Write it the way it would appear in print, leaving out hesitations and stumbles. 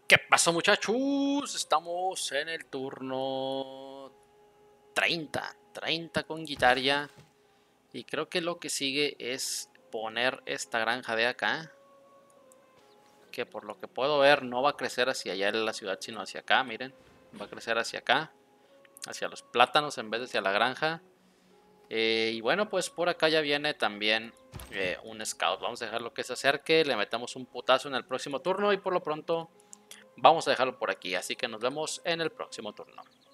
¿Qué pasó, muchachos? Estamos en el turno 30 con guitarra. Y creo que lo que sigue es poner esta granja de acá, que por lo que puedo ver no va a crecer hacia allá en la ciudad, sino hacia acá, miren. Va a crecer hacia acá, hacia los plátanos en vez de hacia la granja. Y bueno, pues por acá ya viene también un scout. Vamos a dejarlo que se acerque, le metemos un putazo en el próximo turno y por lo pronto vamos a dejarlo por aquí. Así que nos vemos en el próximo turno.